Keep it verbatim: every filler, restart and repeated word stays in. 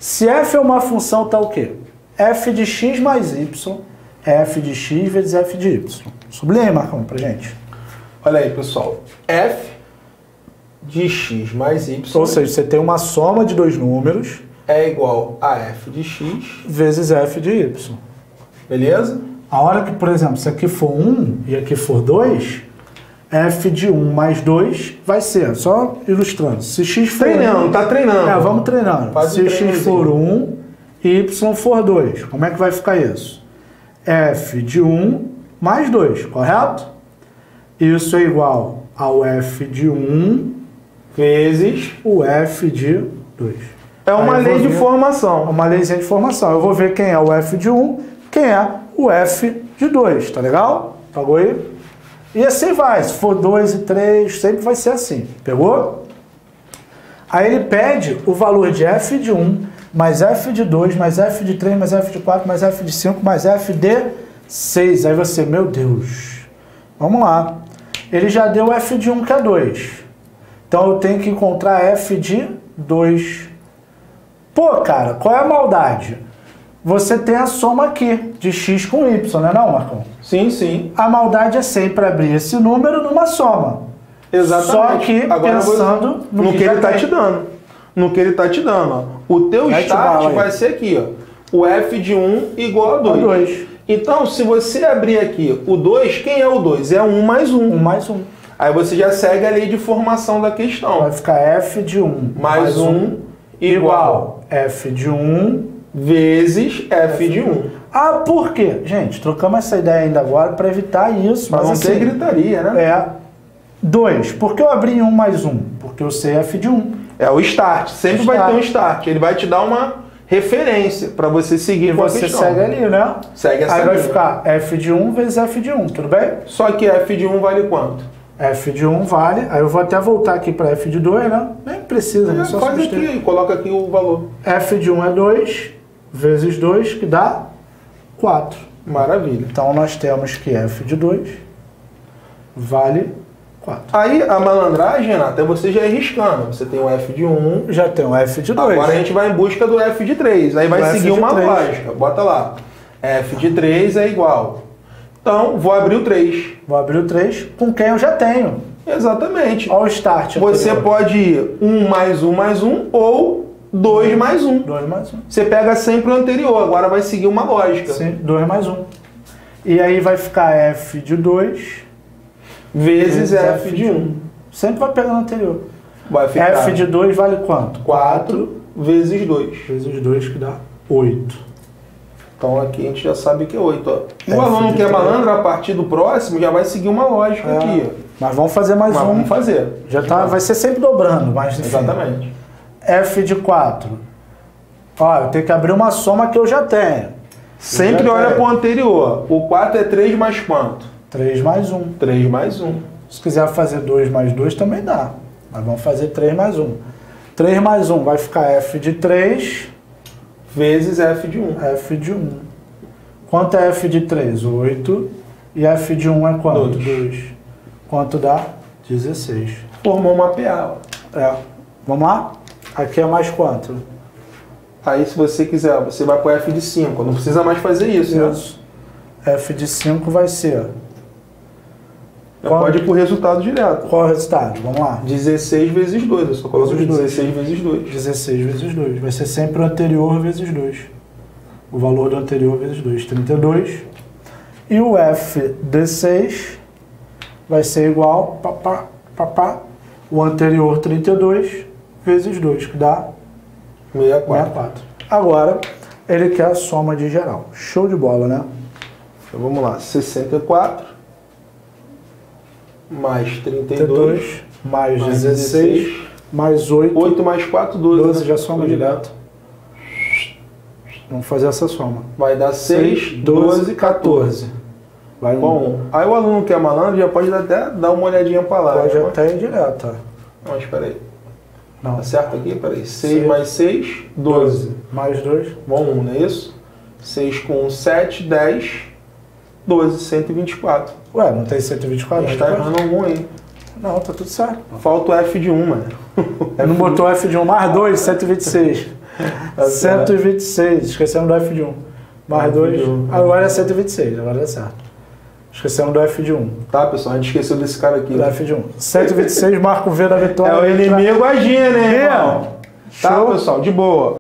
Se f é uma função, tá o quê? F de x mais y é f de x vezes f de y. Sublinha, Marcão, pra gente. Olha aí, pessoal. F de x mais y... Ou seja, você tem uma soma de dois números... é igual a f de x... vezes f de y. Beleza? A hora que, por exemplo, se aqui for um e aqui for dois, f de um mais dois vai ser, só ilustrando, se x for treinando, um, tá treinando. É, vamos treinando. Faz se um x for um e y for dois, como é que vai ficar isso? F de um mais dois, correto? Isso é igual ao f de um vezes o f de dois. É uma lei de formação. É uma leizinha de formação. Eu vou ver quem é o f de um, quem é o f de dois, tá legal? Pagou aí? E assim vai, se for dois e três, sempre vai ser assim, pegou? Aí ele pede o valor de f de um, mais f de dois, mais f de três, mais f de quatro, mais f de cinco, mais f de seis. Aí você, meu Deus, vamos lá. Ele já deu f de um, que é dois. Então eu tenho que encontrar f de dois. Pô, cara, qual é a maldade? Você tem a soma aqui, de x com y, não é não, Marcão? Sim, sim. A maldade é sempre abrir esse número numa soma. Exatamente. Só que agora pensando vou... no, no que, que ele está tem. te dando. No que ele está te dando. Ó. O teu Mete start bala vai aí. ser aqui, ó. O f de um igual a dois. dois. Então, se você abrir aqui o dois, quem é o dois? É um mais um. um mais um. Aí você já segue a lei de formação da questão. Vai ficar f de um mais, mais um, um igual f de um vezes f de um. Ah, por quê? Gente, trocamos essa ideia ainda agora para evitar isso. Mas, mas não assim, tem gritaria, né? É. dois. Por que eu abri em um mais um? Porque eu sei f de um. É o start. Sempre o vai start. ter um start. Ele vai te dar uma referência para você seguir e com a você questão. segue ali, né? Segue essa Aí vai linha. ficar f de um vezes f de um, tudo bem? Só que f de um vale quanto? F de um vale, aí eu vou até voltar aqui para f de dois, né? Nem precisa, né? É, Só faz substituir. aqui, coloca aqui o valor. F de um é dois, vezes dois, que dá quatro. Maravilha. Então nós temos que f de dois vale quatro. Aí a malandragem, Renato, é você já ir riscando. Você tem o f de um. Já tem o f de dois. Agora a gente vai em busca do f de três. Aí vai Do seguir F de uma três. lógica. Bota lá. F de três é igual. Então, vou abrir o três. Vou abrir o três com quem eu já tenho. Exatamente. Olha o start. Você anterior. pode ir um mais um mais um ou dois mais um. dois mais um. Você pega sempre o anterior, agora vai seguir uma lógica. Sim, dois mais um. E aí vai ficar f de dois vezes f de um. Sempre vai pegar no anterior. Vai ficar F de dois vale quanto? quatro vezes dois. Vezes dois, que dá oito. Então aqui a gente já sabe que é oito. Ó. O F aluno de que é três. malandro, a partir do próximo, já vai seguir uma lógica É, aqui. Ó. Mas vamos fazer mais Mas um. vamos fazer. Já tá, vai ser sempre dobrando, mas enfim. Exatamente. F de quatro. Ó, eu tenho que abrir uma soma que eu já tenho. Sempre já olha tenho. para o anterior. O quatro é três mais quanto? três mais um. três mais um. Se quiser fazer dois mais dois também dá. Mas vamos fazer três mais um. três mais um vai ficar f de três Vezes f de um. f de um. Quanto é f de três? oito. E f de um é quanto? dois. dois. Quanto dá? dezesseis. Formou uma P A. Ó. É. Vamos lá? Aqui é mais quanto? Aí se você quiser, você vai para o f de cinco. Não precisa mais fazer isso, né? Isso. F de cinco vai ser... Já pode ir para o resultado direto. Qual é o resultado? Vamos lá. dezesseis vezes dois. Eu só coloco Vezes dois. dezesseis vezes dois. dezesseis vezes dois. Vai ser sempre o anterior vezes dois. O valor do anterior vezes dois. trinta e dois. E o f de seis vai ser igual, papá, papá, o anterior trinta e dois vezes dois, que dá sessenta e quatro. sessenta e quatro. Agora, ele quer a soma de geral. Show de bola, né? Então vamos lá. sessenta e quatro mais trinta e trinta e dois dois mais mais dezesseis dezesseis mais oito. oito mais quatro, doze. doze né? já soma direto. Vamos fazer essa soma. Vai dar seis, doze, quatorze. Vai um. Bom, aí o aluno que é malandro já pode até dar uma olhadinha para lá. Pode né? até ir direto, ó. Não, espera aí. Não. Tá certo aqui? Peraí. seis Seis. mais seis, doze. Mais dois. Bom, um, não é isso? seis com um, sete, dez, doze, cento e vinte e quatro. Ué, não tem cento e vinte e A quatro? gente tá errando algum aí. Não, tá tudo certo. Falta o f de um, mano. Não botou F de um mais dois, cento e vinte e seis. Tá certo. cento e vinte e seis, esquecemos do F de um. Mais dois, agora é cento e vinte e seis, agora é certo. Esquecemos do F de um. Tá, pessoal, a gente esqueceu desse cara aqui. Do F de um. cento e vinte e seis, marca o V da vitória. É o inimigo agindo, né, irmão? Tá, Show. pessoal, de boa.